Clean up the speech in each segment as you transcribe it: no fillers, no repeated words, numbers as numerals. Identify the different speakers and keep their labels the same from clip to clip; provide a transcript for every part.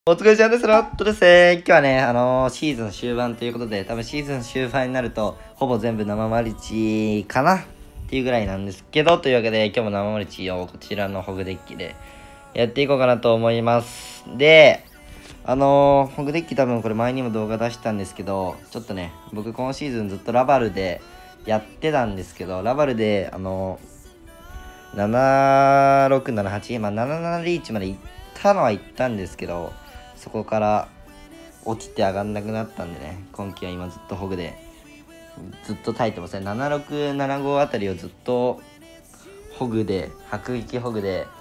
Speaker 1: お疲れ様です。ロットですね。今日はね、シーズン終盤ということで、多分シーズン終盤になると、ほぼ全部生マルチかなっていうぐらいなんですけど、というわけで、今日も生マルチをこちらのホグデッキでやっていこうかなと思います。で、ホグデッキ多分これ前にも動画出したんですけど、ちょっとね、僕今シーズンずっとラバルでやってたんですけど、ラバルで、7678、まあ、77リーチまで行ったのは行ったんですけど、そこから落ちて上がんなくなったんでね、今季は今ずっとホグでずっと耐えてますね。7675あたりをずっとホグで、迫撃ホグで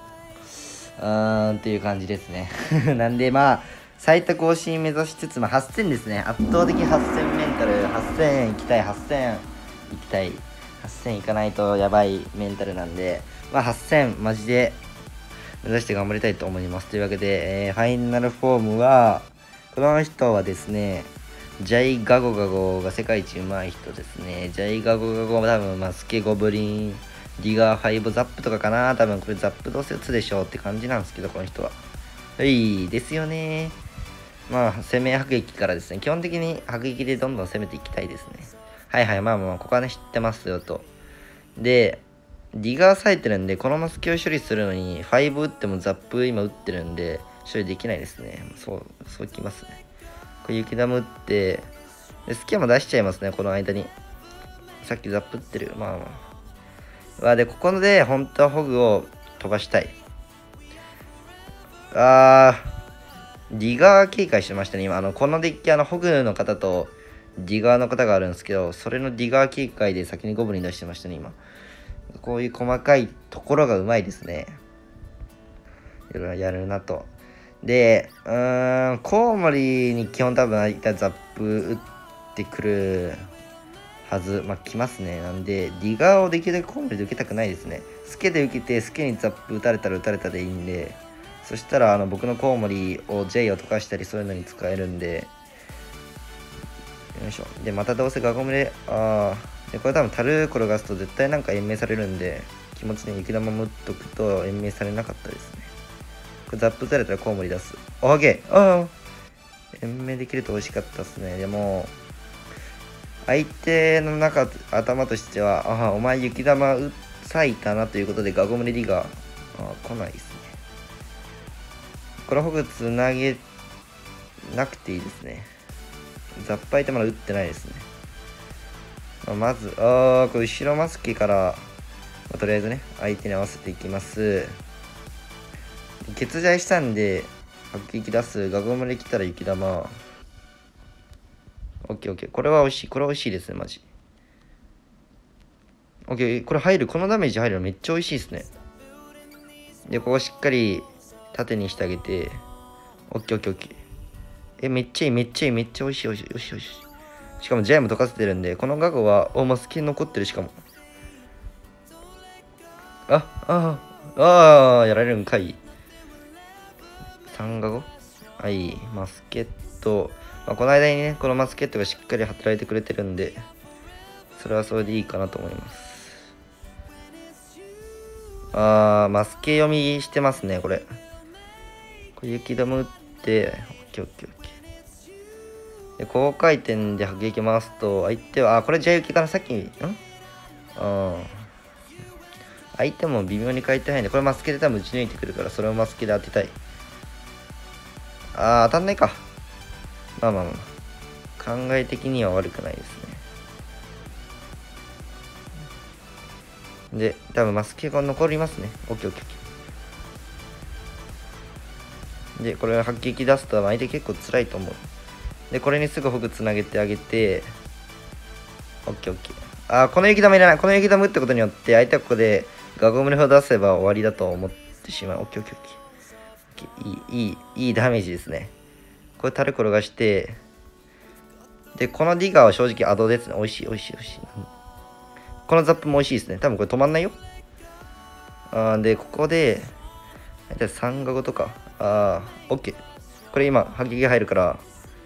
Speaker 1: っていう感じですね。なんでまあ最多更新目指しつつ、8000ですね。圧倒的8000メンタル、8000行きたい、8000行きたい、8000行かないとやばいメンタルなんで、8000マジで目指して頑張りたいと思います。というわけで、ファイナルフォームは、この人はですね、ジャイガゴガゴが世界一うまい人ですね。ジャイガゴガゴは多分、スケゴブリン、ディガー5ザップとかかな。多分これザップどうせ打つでしょうって感じなんですけど、この人は。いいですよね。攻め迫撃からですね。基本的に迫撃でどんどん攻めていきたいですね。はいはい、ここはね、知ってますよと。で、ディガー咲いてるんで、このマスケを処理するのに、5打ってもザップ今打ってるんで、処理できないですね。そうきますね。これ雪玉打って、で、スキャも出しちゃいますね、この間に。さっきザップ打ってる。で、ここで、本当はホグを飛ばしたい。ディガー警戒してましたね、今。このデッキ、ホグの方と、ディガーの方があるんですけど、それのディガー警戒で先にゴブリン出してましたね、今。こういう細かいところがうまいですね。やるなと。で、コウモリに基本多分あいたザップ打ってくるはず。来ますね。なんで、ディガーをできるだけコウモリで受けたくないですね。スケで受けて、スケにザップ打たれたら打たれたでいいんで、そしたら僕のコウモリを J を溶かしたりそういうのに使えるんで、よいしょ。で、またどうせガゴムで、で、これ多分タル転がすと絶対なんか延命されるんで、気持ちに雪玉持っとくと延命されなかったですね。これザップされたらコウモリ出す。オーケー延命できると美味しかったですね。でも、相手の頭としては、お前雪玉うっさいかなということでガゴムレディが、来ないですね。このホグつなげなくていいですね。ザップ相手まだ打ってないですね。まず、これ後ろマスケから、とりあえずね、相手に合わせていきます。欠剤したんで、迫撃出す。ガゴムで来たら雪玉。オッケーオッケー。これは美味しい。これは美味しいですね、マジ。オッケー。これ入る。このダメージ入るのめっちゃ美味しいですね。で、ここしっかり縦にしてあげて。オッケーオッケーオッケー。めっちゃいい、めっちゃいい、めっちゃ美味しい、美味しい、美味しい、美味しい。しかもジャイも溶かせてるんで、このガゴは、スキン残ってるしかも。やられるんかい。3ガゴはい、マスケット。この間にね、このマスケットがしっかり働いてくれてるんで、それはそれでいいかなと思います。マスケ読みしてますね、これ。これ雪玉打って、オッケーオッケーオッケー。で、高回転で迫撃回すと、相手は、これじゃあ雪かな、さっき、相手も微妙に変えてないんで、これマスケで多分打ち抜いてくるから、それをマスケで当てたい。当たんないか。考え的には悪くないですね。で、多分マスケが残りますね。オッケーオッケーオッケー。で、これ迫撃出すと相手結構辛いと思う。で、これにすぐホグつなげてあげて、オッケーオッケー。この雪玉いらない。この雪玉打ったことによって、相手はここでガゴムレを出せば終わりだと思ってしまう。オッケーオッケーオッケー。いいダメージですね。これタル転がして、で、このディガーは正直アドですね。美味しい、美味しい、美味しい。このザップも美味しいですね。多分これ止まんないよ。で、ここで、3ガゴとか。オッケー。これ今、迫撃入るから。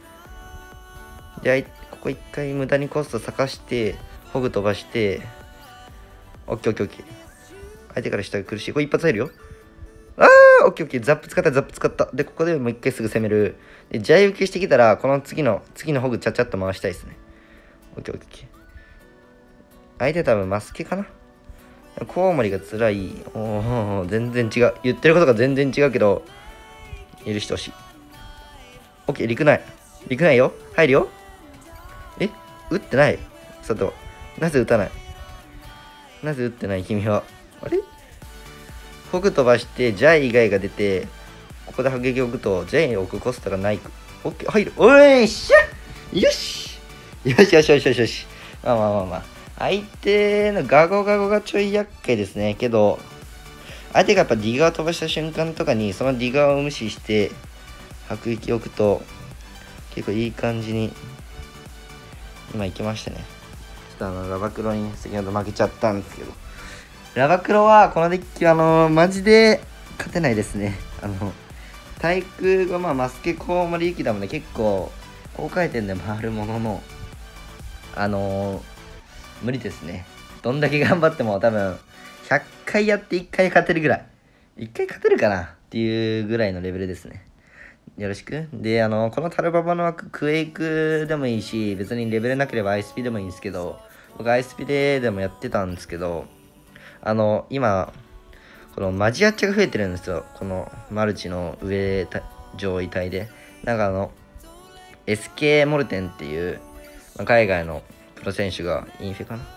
Speaker 1: で、ここ一回無駄にコスト咲かして、ホグ飛ばして、オッケーオッケーオッケー。相手から下が苦しい。これ一発入るよ。 オッケーオッケー。ザップ使った、ザップ使った。で、ここでもう一回すぐ攻める。で、ジャイ受けしてきたら、この次のホグちゃちゃっと回したいですね。オッケーオッケー。相手多分マスケかな。コウモリが辛い。おー、全然違う。言ってることが全然違うけど、許してほしい。オッケー、陸ない。陸ないよ。入るよ。え、打ってない佐藤。なぜ打たないなぜ打ってない君は。あれホグ飛ばして、ジャイ以外が出て、ここで迫撃を置くと、ジャイに置くコストがない。オッケー、入る。おいしゃよしよしよしよしよしよし。まあまあまあまあ。相手のガゴガゴがちょい厄介ですね。けど、相手がやっぱディガー飛ばした瞬間とかに、そのディガーを無視して、迫撃を置くと、結構いい感じに、今行きましたね。ちょっとラバクロに先ほど負けちゃったんですけど。ラバクロは、このデッキはマジで勝てないですね。対空がマスケコウモリユキだもんね、結構、高回転で回るものの、無理ですね。どんだけ頑張っても多分、100回やって1回勝てるぐらい。1回勝てるかなっていうぐらいのレベルですね。よろしく。で、このタルババの枠、クエイクでもいいし、別にレベルなければ ISP でもいいんですけど、僕 ISP でもやってたんですけど、今、このマジアッチャが増えてるんですよ。このマルチの上位帯で。SK モルテンっていう、海外のプロ選手がインフェかな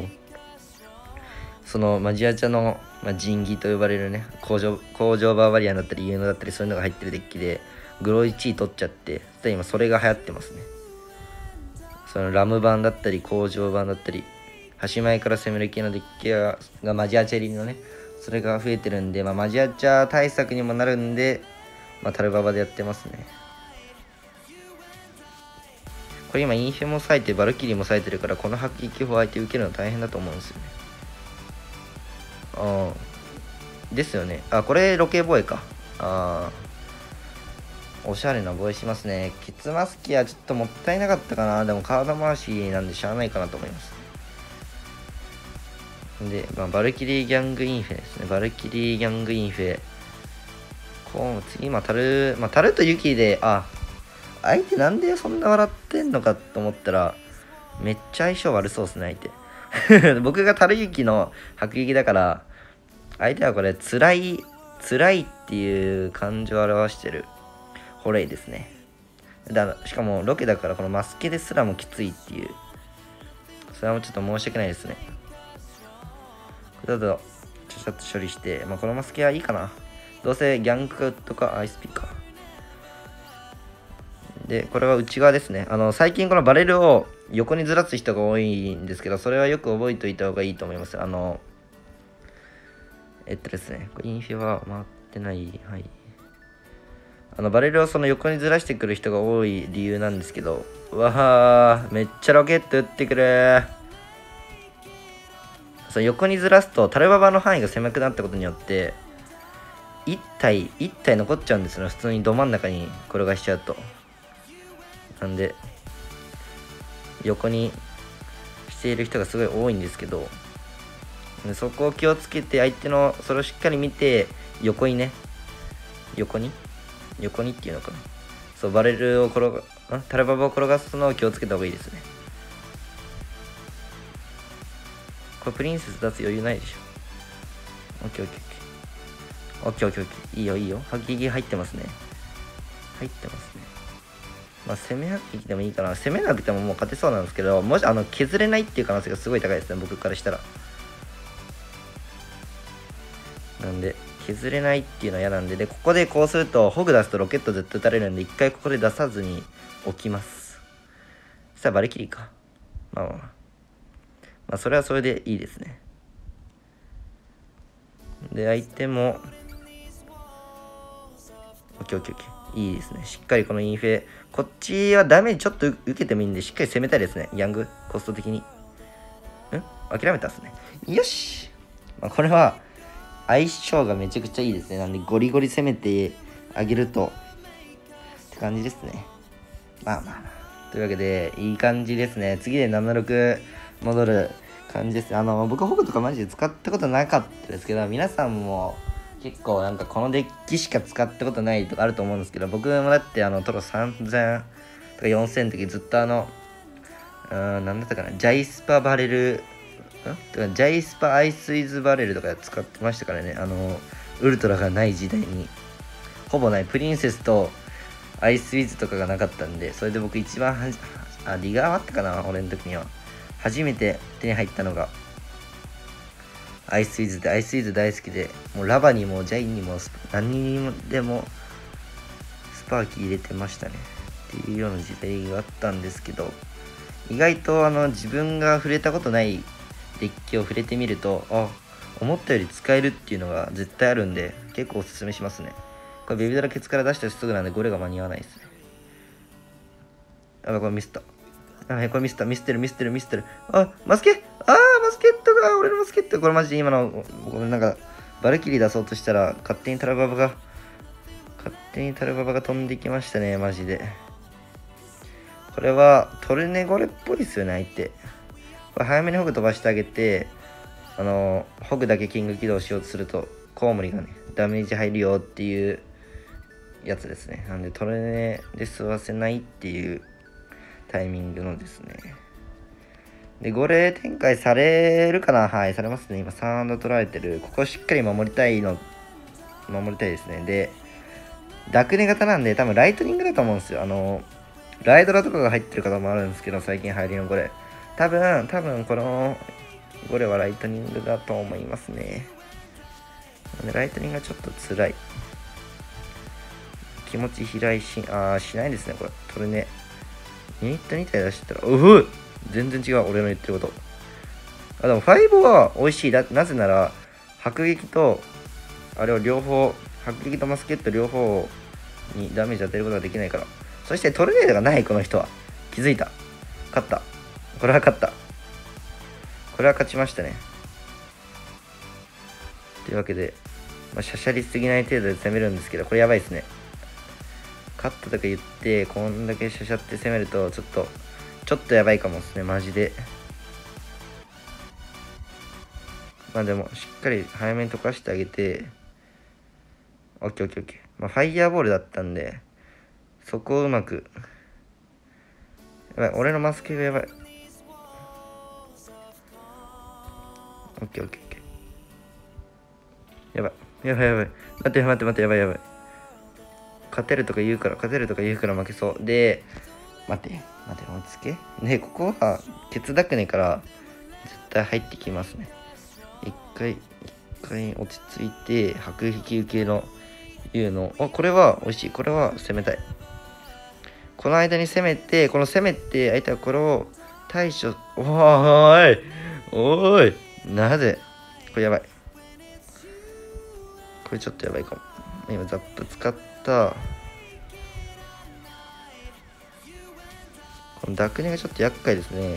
Speaker 1: そのマジアチャの、神器と呼ばれるね、工場バーバリアンだったり、ユーノだったり、そういうのが入ってるデッキで、グロ1位取っちゃって、今それが流行ってますね。そのラム版だったり、工場版だったり、端前から攻める系のデッキがマジアチャ入りのね、それが増えてるんで、マジアチャ対策にもなるんで、タルババでやってますね。これ今インフェも割いてバルキリーも割いてるから、この迫撃砲相手受けるの大変だと思うんですよね。ですよね。これロケ防衛か。おしゃれな防衛しますね。ケツマスキはちょっともったいなかったかな。でも体回しなんでしゃあないかなと思います。で、バルキリーギャングインフェですね。バルキリーギャングインフェ。次、タルとユキで、相手なんでそんな笑ってんのかと思ったら、めっちゃ相性悪そうですね、相手。僕がタルユキの迫撃だから、相手はこれ、辛いっていう感情を表してる、ホレイですね。しかも、ロケだから、このマスケですらもきついっていう。それはもうちょっと申し訳ないですね。これだと、ちゃちゃっと処理して、このマスケはいいかな。どうせギャングとか ISP か。で、これは内側ですね。最近このバレルを横にずらす人が多いんですけど、それはよく覚えておいた方がいいと思います。ですね、インフィは回ってない。はい。バレルをその横にずらしてくる人が多い理由なんですけど、うわー、めっちゃロケット撃ってくる。その横にずらすと、タルババの範囲が狭くなったことによって、1体残っちゃうんですよ。普通にど真ん中に転がしちゃうと。なんで、横にしている人がすごい多いんですけど、そこを気をつけて、相手のそれをしっかり見て、横にっていうのかな。そう、バレルをタルババを転がすのを気をつけた方がいいですね。これプリンセス出す余裕ないでしょ。オッケー。いいよ。迫撃入ってますね。攻め迫撃でもいいかな。攻めなくてももう勝てそうなんですけど、もし削れないっていう可能性がすごい高いですね、僕からしたら。なんで、削れないっていうのは嫌なんで、ここでこうすると、ホグ出すとロケット絶対撃たれるんで、一回ここで出さずに置きます。そしたらバリキリか。それはそれでいいですね。で、相手も、オッケー。いいですね。しっかりこのインフェ。こっちはダメージちょっと受けてもいいんで、しっかり攻めたいですね。ヤング、コスト的に。諦めたっすね。よし。これは、相性がめちゃくちゃいいですね。なんで、ゴリゴリ攻めてあげると、って感じですね。というわけで、いい感じですね。次で76戻る感じです。僕、ホグとかマジで使ったことなかったですけど、皆さんも結構なんかこのデッキしか使ったことないとかあると思うんですけど、僕もだってトロ3000とか4000の時ずっとなんだったかな、ジャイスパバレル、とかジャイスパアイスイズバレルとか使ってましたからね。ウルトラがない時代に。ほぼない。プリンセスとアイスイズとかがなかったんで、それで僕一番リガーあったかな、俺の時には。初めて手に入ったのが、アイスイズで、アイスイズ大好きで、もうラバにもジャイにも何にでもスパーキー入れてましたね。っていうような時代があったんですけど、意外と自分が触れたことないデッキを触れてみると、思ったより使えるっていうのが絶対あるんで、結構おすすめしますね。これベビドラケツから出したらすぐなんでゴレが間に合わないですね。これミスった。これミスってる。マスケットが、俺のマスケット。これマジで今の、なんか、バルキリー出そうとしたら、勝手にタルババが飛んできましたね、マジで。これは、トルネゴレっぽいですよね、相手。これ早めにホグ飛ばしてあげて、ホグだけキング起動しようとすると、コウモリがね、ダメージ入るよっていうやつですね。なんで、トルネで吸わせないっていうタイミングのですね。で、ゴレ展開されるかな。はい、されますね。今、3アンド取られてる。ここしっかり守りたいですね。で、ダクネ型なんで、多分ライトニングだと思うんですよ。ライドラとかが入ってる方もあるんですけど、最近入りのゴレ。多分、このゴレはライトニングだと思いますね。ライトニングがちょっと辛い。気持ち開いしないですね、これ。トルネ。ユニット2体出したら、全然違う、俺の言ってること。でも、5は美味しい。なぜなら、迫撃と、あれを両方、迫撃とマスケット両方にダメージ当てることができないから。そして、トルネードがない、この人は。気づいた。勝った。これは勝った。これは勝ちましたね。というわけで、シャシャリすぎない程度で攻めるんですけど、これやばいですね。勝ったとか言って、こんだけシャシャって攻めると、ちょっとやばいかもですね、マジで。でも、しっかり早めに溶かしてあげて、オッケー。ファイヤーボールだったんで、そこをうまく。やばい、俺のマスケがやばい。オッケー。やばい。待って、やばい。勝てるとか言うから負けそう。で、待って、落ち着け。で、ここは、ケツダクネから絶対入ってきますね。一回落ち着いて、迫撃受けのいうの。これは美味しい。これは攻めたい。この間に攻めて、相手はこれを対処、おい、なぜこれやばい。これちょっとやばいかも。今、ザップ使った。このダクネがちょっと厄介ですね。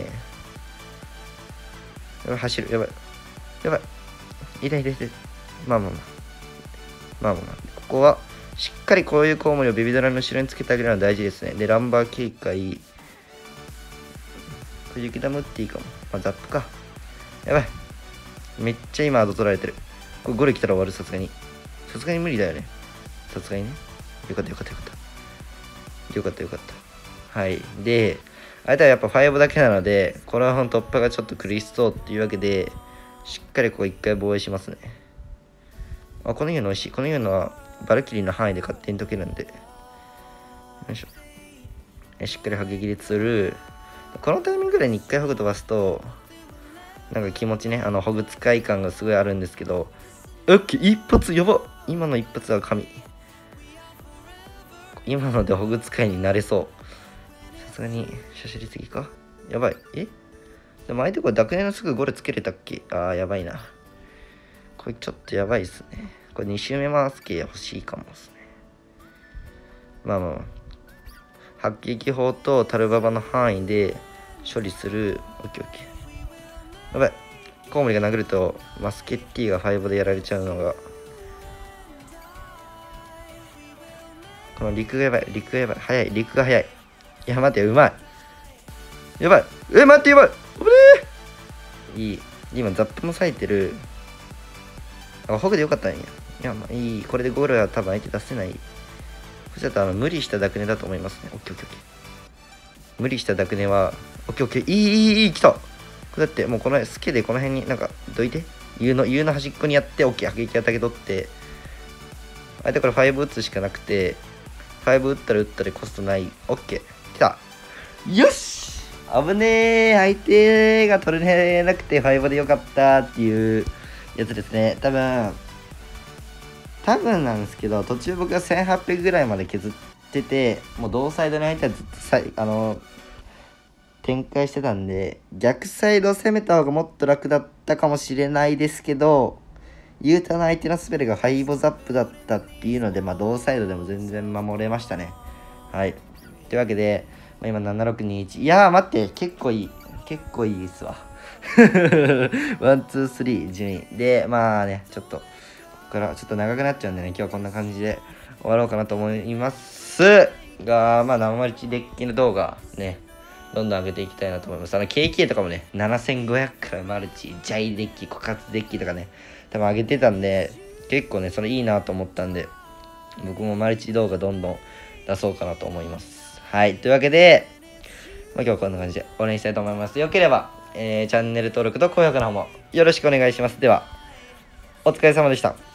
Speaker 1: やばい、走る。やばい。痛い。まあ。ここは、しっかりこういうコウモリをベビドラの後ろにつけてあげるのは大事ですね。で、ランバー警戒。これ雪玉打っていいかも。ザップか。やばい。めっちゃ今アド取られてる。これゴレ来たら終わる、さすがに。さすがに無理だよね。さすがにね。よかった。はい。で、相手はやっぱ5だけなので、これは突破がちょっと苦しそうっていうわけで、しっかりここ一回防衛しますね。このいうの美味しい。このいうのはバルキリーの範囲で勝手に解けるんで。よいしょ。しっかり迫撃で釣る。このタイミングぐらいに一回ホグ飛ばすと、なんか気持ちね、ホグ使い感がすごいあるんですけど、一発やば。今の一発は神。今のでホグ使いになれそう。さすがにしゃしりすぎか。やばい。でも相手これダクネのすぐゴレつけれたっけ。やばいな。これちょっとやばいっすね。これ2周目回す系欲しいかもですね。迫撃砲とタルババの範囲で処理する。オッケー。やばい。コウモリが殴るとマスケッティが5でやられちゃうのが。この陸がやばい。早い。陸が早い。いや、待って、うまい。やばい。待って、やばい。危ねえ。いい。今、ザップも咲いてる。ホグでよかったんや。 や、まあいい。これでゴールは多分相手出せない。これだと無理したダクネだと思いますね。オッケーオッケーオッケー。無理したダクネは、オッケーオッケー。いい、来た。これだってもうこのスケでこの辺になんかどいて。U の端っこにやって、オッケー、迫撃アタケ取って、相手これ5打つしかなくて、5打ったらコストない。オッケー。来た。よし危ねえ。相手が取れなくて5でよかったっていうやつですね。多分なんですけど、途中僕が1800ぐらいまで削ってて、もう同サイドに相手はずっと展開してたんで、逆サイドを攻めた方がもっと楽だったかもしれないですけど、ユータの相手のスペルがハイボザップだったっていうので、まあ同サイドでも全然守れましたね。はい。というわけで、まあ、今7621。いやー待って、結構いいですわ。ワン、ツー、スリー、順位。で、まあね、ちょっと、ここからちょっと長くなっちゃうんでね、今日はこんな感じで終わろうかなと思いますが、まあ生マルチデッキの動画ね、どんどん上げていきたいなと思います。KK とかもね、7500からマルチ、ジャイデッキ、枯渇デッキとかね、多分上げてたんで、結構ね、それいいなと思ったんで、僕もマルチ動画どんどん出そうかなと思います。はい。というわけで、まあ、今日はこんな感じで終わりにしたいと思います。よければ、チャンネル登録と高評価の方もよろしくお願いします。では、お疲れ様でした。